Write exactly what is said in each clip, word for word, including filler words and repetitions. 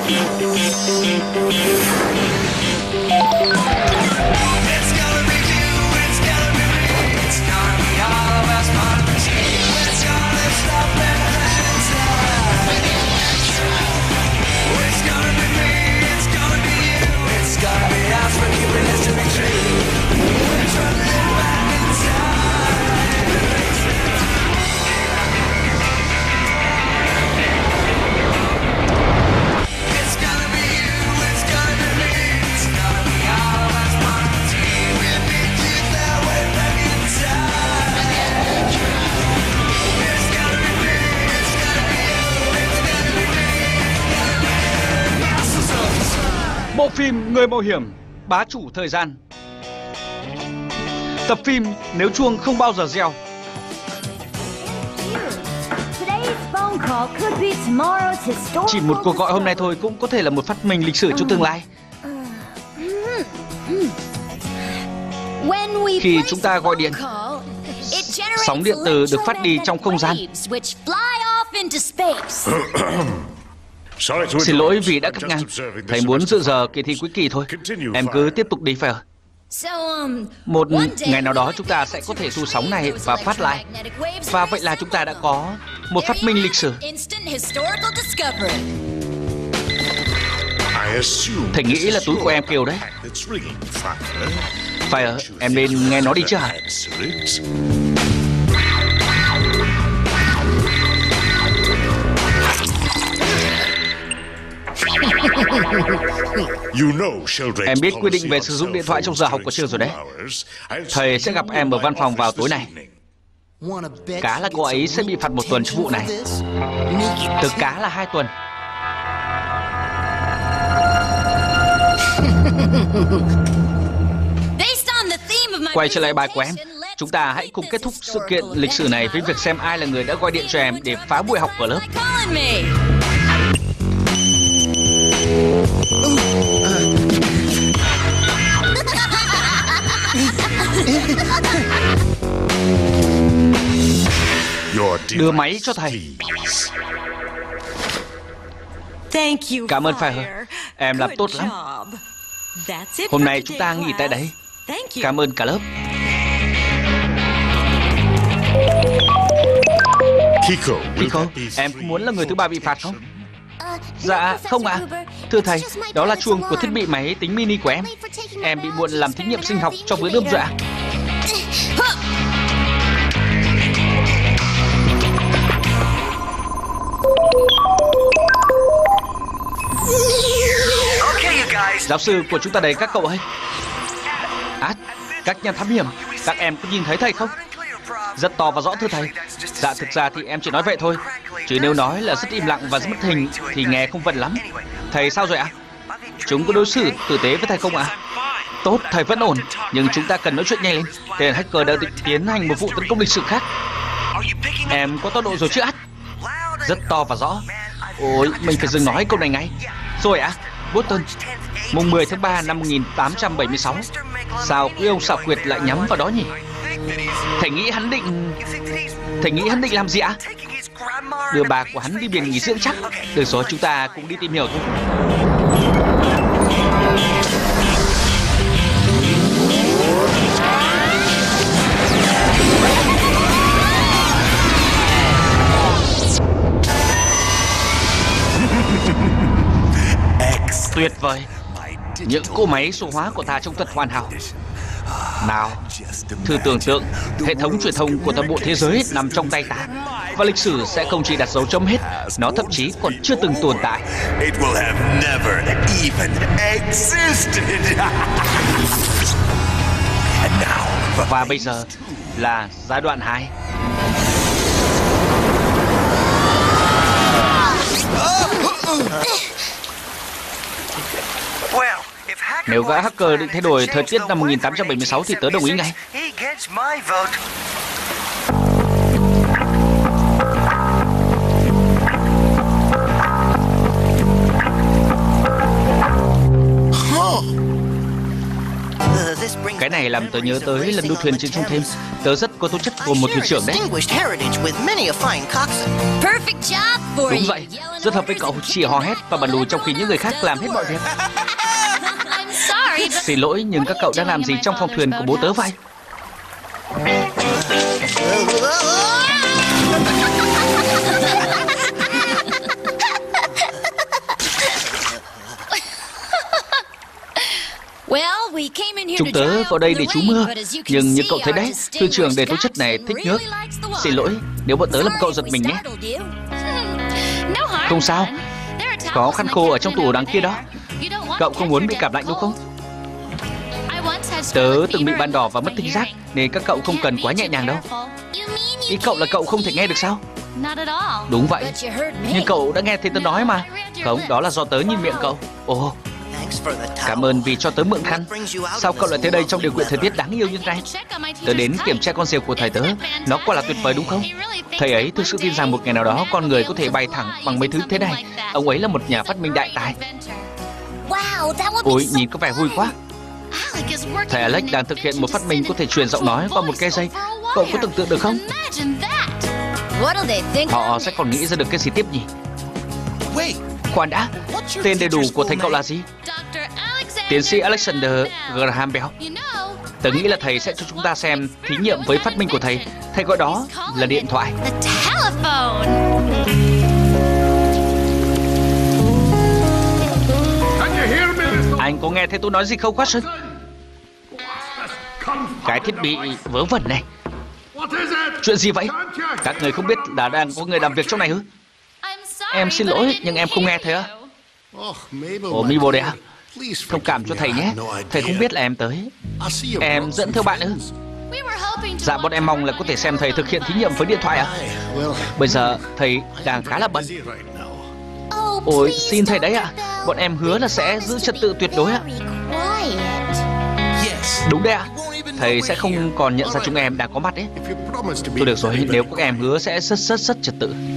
Bộ phim Người mạo hiểm, bá chủ thời gian. Tập phim Nếu chuông không bao giờ reo. Chỉ một cuộc gọi hôm nay thôi cũng có thể là một phát minh lịch sử trong tương lai. Khi chúng ta gọi điện, sóng điện từ được phát đi trong không gian. Xin lỗi vì đã cắt ngang. Thầy muốn dự giờ kỳ thi cuối kỳ thôi. Em cứ tiếp tục đi phải không? Một ngày nào đó chúng ta sẽ có thể thu sóng này và phát lại. Và vậy là chúng ta đã có một phát minh lịch sử. Thầy nghĩ là túi của em kêu đấy. Phải ở, em nên nghe nó đi chứ hả? Em biết quy định về sử dụng điện thoại trong giờ học của trường rồi đấy. Thầy sẽ gặp em ở văn phòng vào tối này. Cá là cô ấy sẽ bị phạt một tuần cho vụ này. Từ cá là hai tuần. Quay trở lại bài của em, chúng ta hãy cùng kết thúc sự kiện lịch sử này với việc xem ai là người đã gọi điện cho em để phá buổi học của lớp. Đưa máy cho thầy. Cảm ơn Fire. Em làm tốt lắm. Hôm nay chúng ta nghỉ tại đây. Cảm ơn cả lớp. Kiko, em muốn là người thứ ba bị phạt không? Dạ, không ạ. À. Thưa thầy, đó là chuông của thiết bị máy tính mini của em. Em bị muộn làm thí nghiệm sinh học trong bữa đơm dạ. Giáo sư của chúng ta đây các cậu ơi. À, các nhà thám hiểm, các em có nhìn thấy thầy không? Rất to và rõ thưa thầy. Dạ thực ra thì em chỉ nói vậy thôi. Chứ nếu nói là rất im lặng và rất mất hình thì nghe không vận lắm. Thầy sao rồi ạ? Chúng có đối xử tử tế với thầy không ạ? Tốt, thầy vẫn ổn. Nhưng chúng ta cần nói chuyện nhanh lên. Tên hacker đã tiến hành một vụ tấn công lịch sử khác. Em có tốc độ rồi chứ ắt? Rất to và rõ. Ôi, mình phải dừng nói câu này ngay. Rồi ạ? Boston, mùng mười tháng ba năm một nghìn tám trăm bảy mươi sáu. Sao quý ông xảo quyệt lại nhắm vào đó nhỉ? Thầy nghĩ hắn định... Thầy nghĩ hắn định làm gì ạ? Đưa bà của hắn đi biển nghỉ dưỡng chắc. Được rồi, chúng ta cũng đi tìm hiểu thôi. Tuyệt vời. Những cỗ máy số hóa của ta trông thật hoàn hảo. Nào, thử tưởng tượng hệ thống truyền thông của toàn bộ thế giới nằm trong tay ta. Và lịch sử sẽ không chỉ đặt dấu chấm hết, nó thậm chí còn chưa từng tồn tại. Và bây giờ là giai đoạn hai. Nếu gã hacker định thay đổi thời tiết năm một nghìn tám trăm bảy mươi sáu thì tớ đồng ý ngay. Cái này này làm tớ nhớ tới lần đua thuyền trên sông Thêm. Tớ rất có tố chất của một thuyền trưởng đấy. Đúng vậy, rất hợp với cậu, chỉ hò hét và bật lùi trong khi những người khác làm hết mọi việc. Xin lỗi, nhưng các cậu đã làm gì trong phòng thuyền của bố tớ vậy? Chúng tớ vào đây để trú mưa, nhưng như cậu thấy đấy, thuyền trưởng đầy tố chất này thích nước. Xin lỗi nếu bọn tớ làm cậu giật mình nhé. Không sao, có khăn khô ở trong tủ đằng kia đó. Cậu không muốn bị cảm lạnh đúng không? Tớ từng bị ban đỏ và mất thính giác, nên các cậu không cần quá nhẹ nhàng đâu. Ý cậu là cậu không thể nghe được sao? Đúng vậy, nhưng cậu đã nghe thấy tớ nói mà. Không, đó là do tớ nhìn miệng cậu. Ồ, cảm ơn vì cho tớ mượn khăn. Sao cậu lại tới đây trong điều kiện thời tiết đáng yêu như thế này? Tớ đến kiểm tra con diều của thầy tớ. Nó quả là tuyệt vời đúng không? Thầy ấy thực sự tin rằng một ngày nào đó con người có thể bay thẳng bằng mấy thứ thế này. Ông ấy là một nhà phát minh đại tài. Ôi, nhìn có vẻ vui quá. Thầy Alex đang thực hiện một phát minh có thể truyền giọng nói qua một cây dây. Cậu có tưởng tượng được không? Họ sẽ còn nghĩ ra được cái gì tiếp nhỉ? Khoan đã, tên đầy đủ của thầy cậu là gì? Tiến sĩ Alexander Graham Bell. Tớ nghĩ là thầy sẽ cho chúng ta xem thí nghiệm với phát minh của thầy. Thầy gọi đó là điện thoại. Anh có nghe thấy tôi nói gì không, Watson? Cái thiết bị vớ vẩn này. Chuyện gì vậy? Các người không biết là đang có người làm việc trong này ư? Em xin lỗi, nhưng em không nghe thấy á. Ồ, Mabel đấy à? Thông cảm cho thầy nhé. Thầy không biết là em tới. Em dẫn theo bạn ư? Dạ, bọn em mong là có thể xem thầy thực hiện thí nghiệm với điện thoại ạ. Bây giờ thầy đang khá là bận. Ôi, xin thầy đấy ạ. Bọn em hứa là sẽ giữ trật tự tuyệt đối ạ. Đúng đấy ạ. Thầy sẽ không còn nhận ra chúng em đang có mặt đấy. Thôi được rồi, nếu các em hứa sẽ rất rất rất trật tự.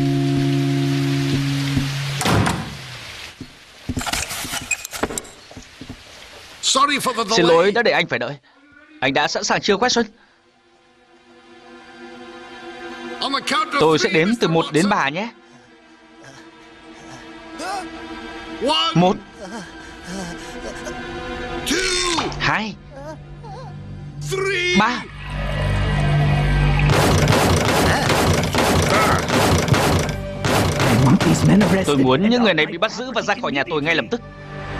Xin lỗi đã để anh phải đợi. Anh đã sẵn sàng chưa, Watson? Tôi sẽ đếm từ một đến ba nhé. Một, hai, ba. Tôi muốn những người này bị bắt giữ và ra khỏi nhà tôi ngay lập tức.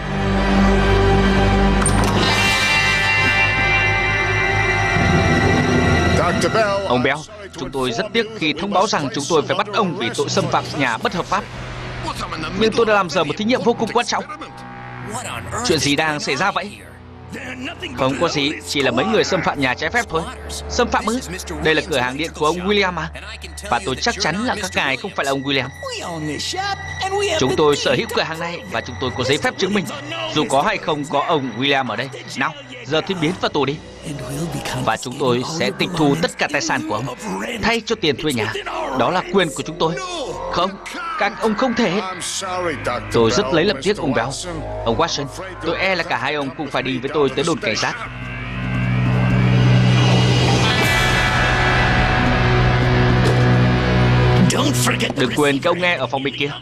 Ông Bell, chúng tôi rất tiếc khi thông báo rằng chúng tôi phải bắt ông vì tội xâm phạm nhà bất hợp pháp. Nhưng tôi đã làm giờ một thí nghiệm vô cùng quan trọng. Chuyện gì đang xảy ra vậy? Không có gì, chỉ là mấy người xâm phạm nhà trái phép thôi. Xâm phạm ư? Đây là cửa hàng điện của ông William mà. Và tôi chắc chắn là các ngài không phải là ông William. Chúng tôi sở hữu cửa hàng này và chúng tôi có giấy phép chứng minh, dù có hay không có ông William ở đây. Nào, giờ thì biến vào tù đi. Và chúng tôi sẽ tịch thu tất cả tài sản của ông thay cho tiền thuê nhà. Đó là quyền của chúng tôi. Không, các ông không thể. Tôi rất lấy làm tiếc ông Bell. Ông Watson, tôi e là cả hai ông cũng phải đi với tôi tới đồn cảnh sát. Đừng quên cái ông nghe ở phòng bên kia.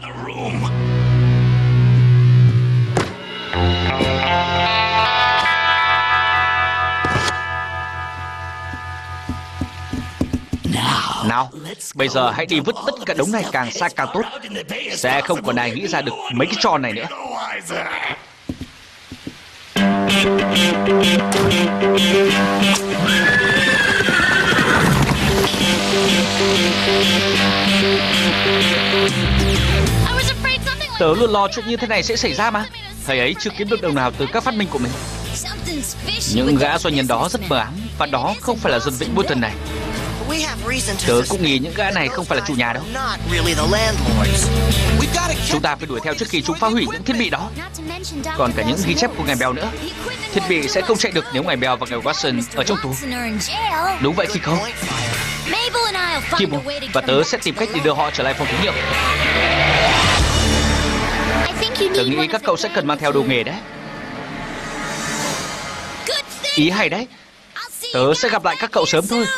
Nào, bây giờ hãy đi vứt tất cả đống này càng xa càng tốt. Sẽ không còn ai nghĩ ra được mấy cái trò này nữa. Tớ luôn lo chuyện như thế này sẽ xảy ra mà. Thầy ấy chưa kiếm được đồng nào từ các phát minh của mình. Những gã doanh nhân đó rất mờ ám, và đó không phải là dân Vĩnh Bolton này. Tớ cũng nghĩ những gã này không phải là chủ nhà đâu. Chúng ta phải đuổi theo trước khi chúng phá hủy những thiết bị đó. Còn cả những ghi chép của ngài Bell nữa. Thiết bị sẽ không chạy được nếu ngài Bell và ngài Watson ở trong tù. Đúng vậy khi không? Kim và tớ sẽ tìm cách để đưa họ trở lại phòng thí nghiệm. Tớ nghĩ các cậu sẽ cần mang theo đồ nghề đấy. Ý hay đấy. Tớ sẽ gặp lại các cậu sớm thôi.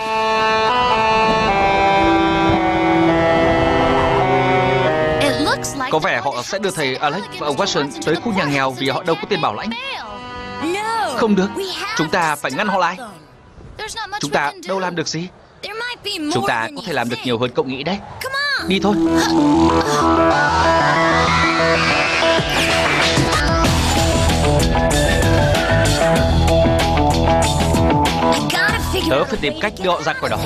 Có vẻ họ sẽ đưa thầy Alex và ông Watson tới khu nhà nghèo vì họ đâu có tiền bảo lãnh. Không được, chúng ta phải ngăn họ lại. Chúng ta đâu làm được gì. Chúng ta có thể làm được nhiều hơn cậu nghĩ đấy. Đi thôi. Tớ phải tìm cách đưa họ ra khỏi đó.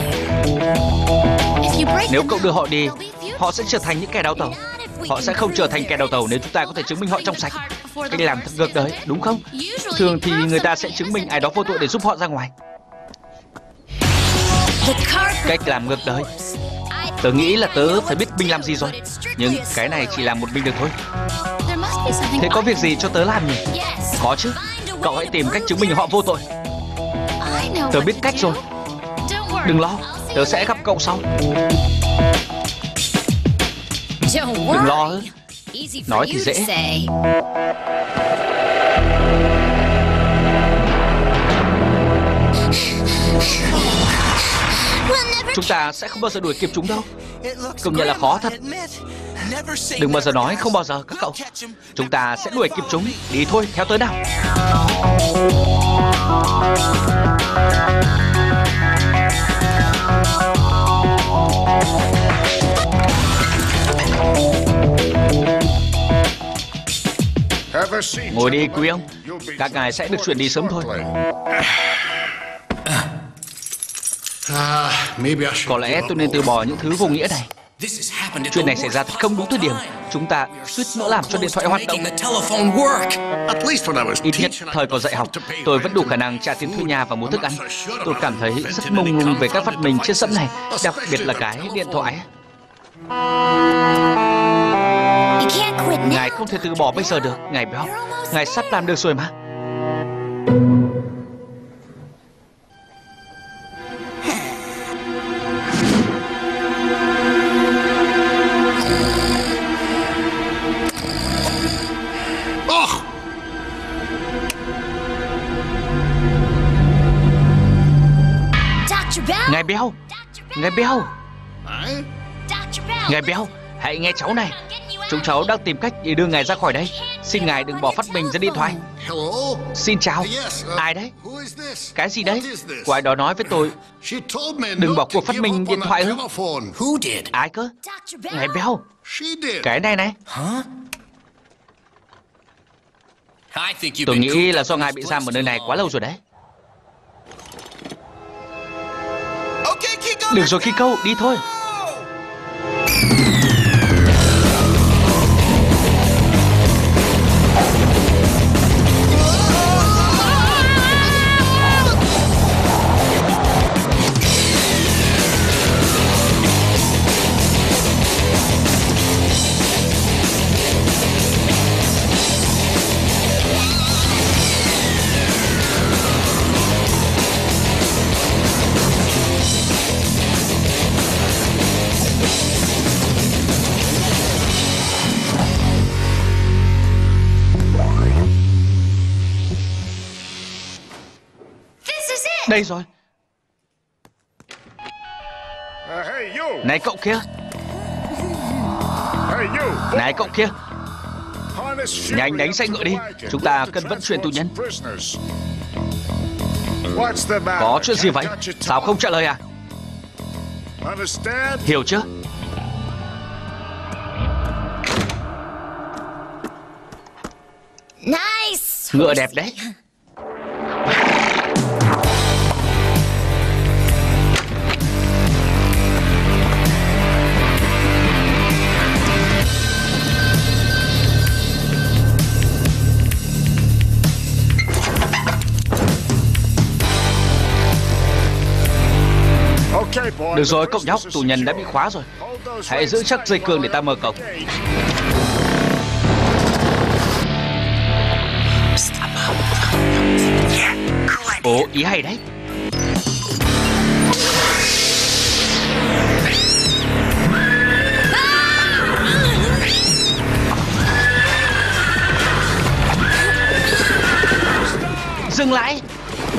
Nếu cậu đưa họ đi, họ sẽ trở thành những kẻ đào tẩu. Họ sẽ không trở thành kẻ đào tẩu nếu chúng ta có thể chứng minh họ trong sạch. Cách làm thật ngược đời, đúng không? Thường thì người ta sẽ chứng minh ai đó vô tội để giúp họ ra ngoài. Cách làm ngược đời. Tớ nghĩ là tớ phải biết mình làm gì rồi. Nhưng cái này chỉ làm một mình được thôi. Thế có việc gì cho tớ làm nhỉ? Có chứ. Cậu hãy tìm cách chứng minh họ vô tội. Tớ biết cách rồi. Đừng lo, tớ sẽ gặp cậu sau. Đừng lo. Nói thì dễ. Chúng ta sẽ không bao giờ đuổi kịp chúng đâu. Công nhận là khó thật. Đừng bao giờ nói không bao giờ các cậu. Chúng ta sẽ đuổi kịp chúng. Đi thôi, theo tới nào. Ngồi đi quý ông. Các ngài sẽ được chuyển đi sớm thôi. Có lẽ tôi nên từ bỏ những thứ vô nghĩa này. Chuyện này xảy ra thật không đúng thời điểm. Chúng ta suýt nữa làm cho điện thoại hoạt động. Ít nhất thời còn dạy học, tôi vẫn đủ khả năng trả tiền thuê nhà và mua thức ăn. Tôi cảm thấy rất mông lung về các phát minh trên sẫm này, đặc biệt là cái điện thoại. Ngài không thể từ bỏ bây giờ được, ngài béo. Ngài sắp làm được rồi mà. Ngài béo, ngài béo, ngài béo, hãy nghe cháu này. Chúng cháu đang tìm cách để đưa ngài ra khỏi đây. Xin ngài đừng bỏ phát minh ra điện thoại. Xin chào. Ai đấy? Cái gì đấy? Có ai đó nói với tôi đừng bỏ cuộc phát minh điện thoại ư? Ai cơ? Ngài béo. Cái này này. Tôi nghĩ là do ngài bị giam ở nơi này quá lâu rồi đấy. Được rồi Kiko, đi thôi. Đây rồi. Này cậu kia. Này cậu kia. Nhanh đánh xe ngựa đi. Chúng ta cần vận chuyển tù nhân. Có chuyện gì vậy? Sao không trả lời à? Hiểu chưa? Ngựa đẹp đấy. Được rồi cậu nhóc, tù nhân đã bị khóa rồi. Hãy giữ chắc dây cương để ta mở cổng. Ồ, ý hay đấy. Dừng lại.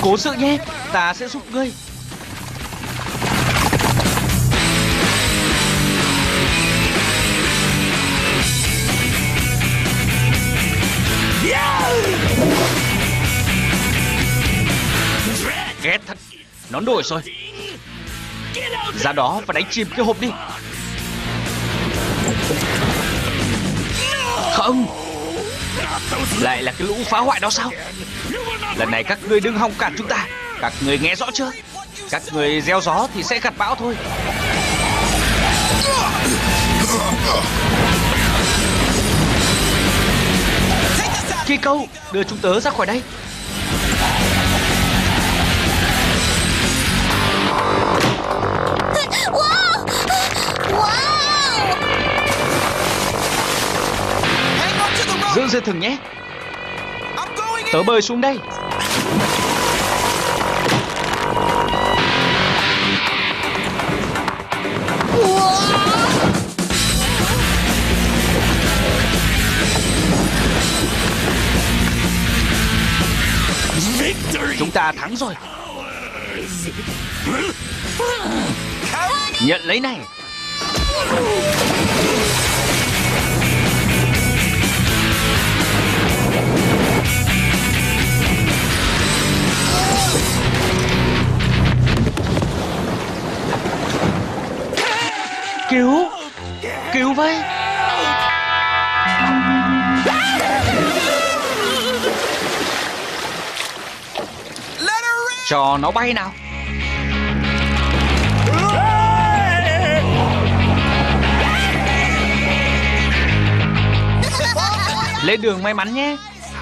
Cố sự nhé, ta sẽ giúp ngươi. Ghét thật, nó nổi rồi. Ra đó và đánh chìm cái hộp đi. Không, lại là cái lũ phá hoại đó sao? Lần này các ngươi đừng hòng cản chúng ta. Các ngươi nghe rõ chưa? Các ngươi gieo gió thì sẽ gặt bão thôi. Kỳ câu, đưa chúng tớ ra khỏi đây. Wow! Wow! Giữ dây thừng nhé. Tớ bơi xuống đây. Chúng ta thắng rồi. Nhận lấy này. Cứu, cứu với. Cho nó bay nào. Lên đường may mắn nhé.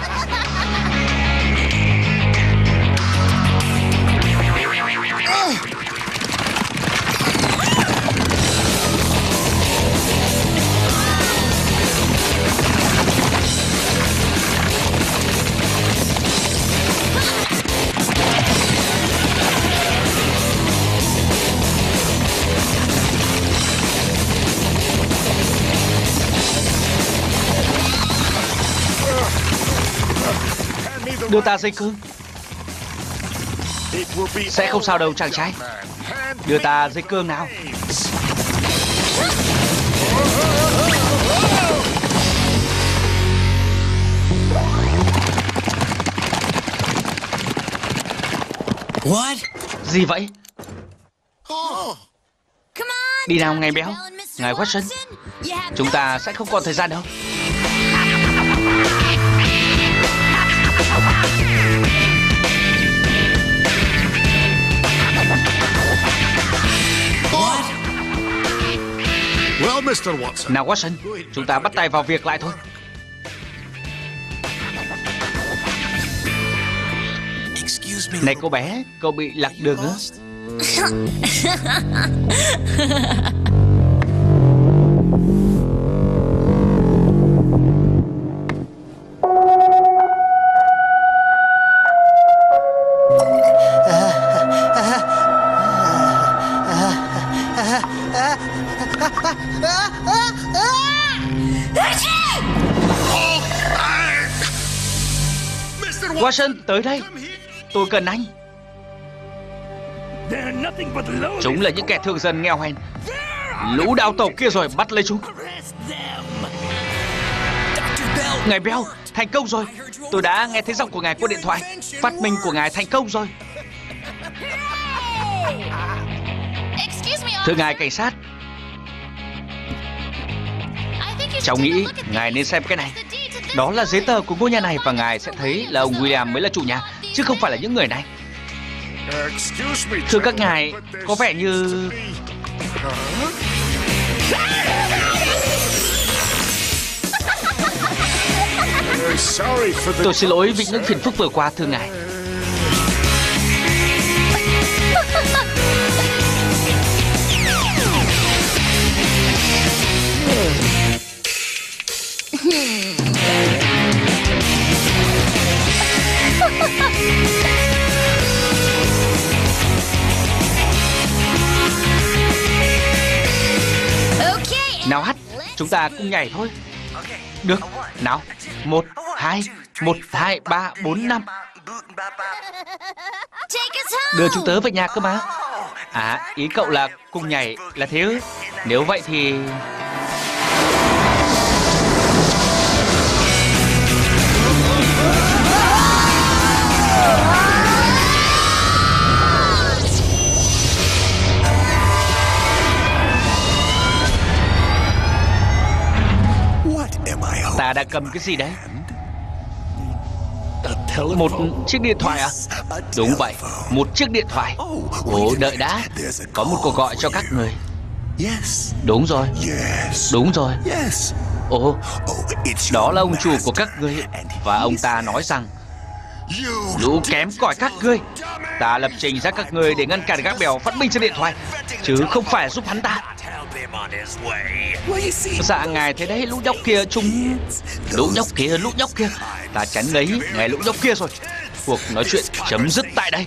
Đưa ta dây cương. Sẽ không sao đâu chàng trai. Đưa ta dây cương nào. What? Gì vậy? Đi nào ngài béo, ngài Watson. Chúng ta sẽ không còn thời gian đâu. Well, Mister Watson. Nào Watson, chúng ta bắt tay vào việc lại thôi. Này cô bé, cậu bị lạc đường nữa. Watson, tới đây. Tôi cần anh. Chúng là những kẻ thường dân nghèo hèn. Lũ đào tẩu kia rồi, bắt lấy chúng. Ngài Bell, thành công rồi. Tôi đã nghe thấy giọng của ngài qua điện thoại. Phát minh của ngài thành công rồi. Thưa ngài cảnh sát, cháu nghĩ ngài nên xem cái này. Đó là giấy tờ của ngôi nhà này và ngài sẽ thấy là ông William mới là chủ nhà, chứ không phải là những người này. Thưa các ngài, có vẻ như... Tôi xin lỗi vì những phiền phức vừa qua, thưa ngài. Nào hát, chúng ta cùng nhảy thôi. Được, nào. Một, hai, một, hai, ba, bốn, năm. Đưa chúng tớ về nhà cơ mà. À, ý cậu là cùng nhảy là thế ư? Nếu vậy thì... Ta đã cầm cái gì đấy? Một chiếc điện thoại à? Đúng vậy, một chiếc điện thoại. Ồ, đợi đã. Có một cuộc gọi cho các người. Đúng rồi. Đúng rồi. Ồ, đó là ông chủ của các ngươi. Và ông ta nói rằng: lũ kém cỏi các ngươi, ta lập trình ra các ngươi để ngăn cản gác bèo phát minh trên điện thoại, chứ không phải giúp hắn ta. Dạ ngài thấy đấy, lũ nhóc kia chúng... Lũ nhóc kia, lũ nhóc kia. Ta chán ngấy nghe lũ nhóc kia rồi. Cuộc nói chuyện chấm dứt tại đây.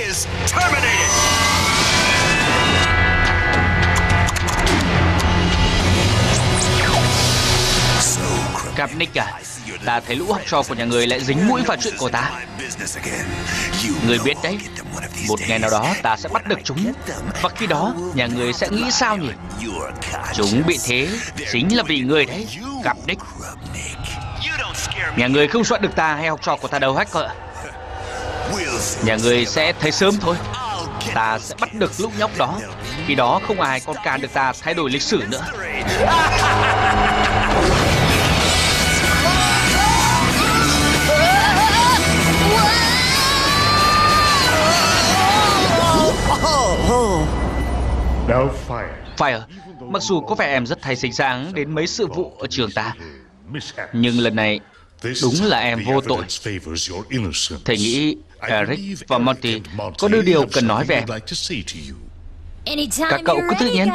Capnick à, ta thấy lũ học trò của nhà người lại dính mũi vào chuyện của ta. Người biết đấy, một ngày nào đó ta sẽ bắt được chúng. Và khi đó, nhà người sẽ nghĩ sao nhỉ? Chúng bị thế chính là vì người đấy, Capnick. Nhà người không sợ được ta hay học trò của ta đâu hết cơ. Nhà người sẽ thấy sớm thôi. Ta sẽ bắt được lũ nhóc đó. Khi đó không ai còn cản được ta thay đổi lịch sử nữa. Fire, mặc dù có vẻ em rất hay xinh xắn đến mấy sự vụ ở trường ta, nhưng lần này đúng là em vô tội. Thầy nghĩ Eric và Monty có đôi điều cần nói về em. Các cậu cứ tự nhiên.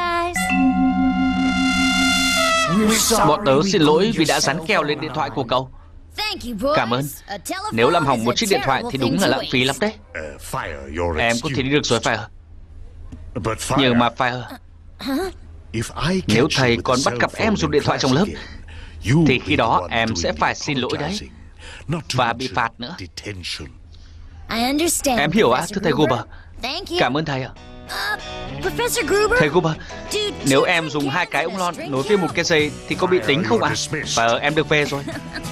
Bọn tớ xin lỗi vì đã dán keo lên điện thoại của cậu. Cảm ơn. Nếu làm hỏng một chiếc điện thoại thì đúng là lãng phí lắm đấy. Em có thể đi được rồi, Fire. Nhưng mà Fire, nếu thầy còn bắt gặp em dùng điện thoại trong lớp thì khi đó em sẽ phải xin lỗi đấy, và bị phạt nữa. Em hiểu ạ, thưa thầy Gruber. Cảm ơn thầy ạ. Thầy Gruber, nếu em dùng hai cái ống lon nối với một cái dây thì có bị tính không ạ? Và em được về rồi.